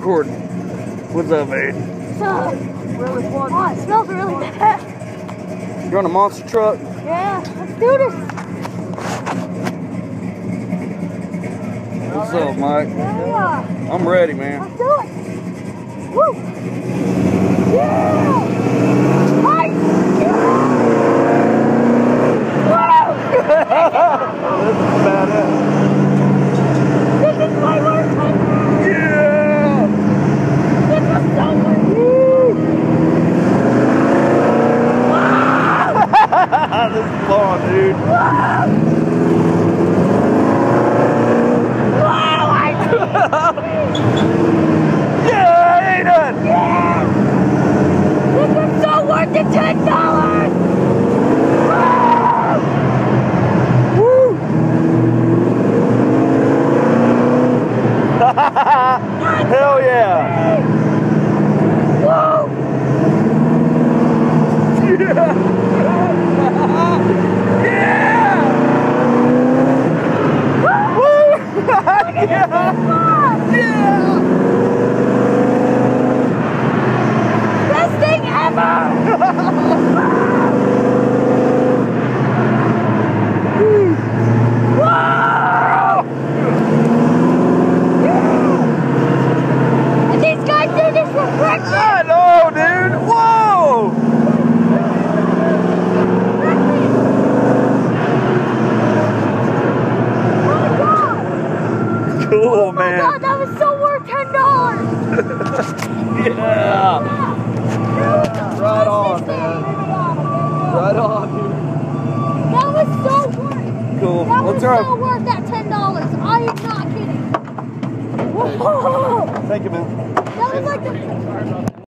recording. What's up, man? So, really fun. Oh, it smells really bad. You're on a monster truck? Yeah, let's do this. What's up, Mike? Yeah. I'm ready, man. Let's do it. Woo! Yeah! Mike! Yeah! Woo! This is badass. This is my worst time. Yeah! This was so good. This is fun, dude. Yeah, ain't it? Yeah! This was so worth the $10! Woo! Hell yeah! Woo! Yeah! Yeah! Woo! Yeah! Yeah! Best thing ever! And these guys do this for breakfast! I know, dude! Whoa! Cool, Oh my man. God, that was so worth $10! Yeah! Right on, man. Right on, dude. That was so worth. Cool. That What's was up? so worth that $10. I am not kidding. Whoa. Thank you, man. That was like the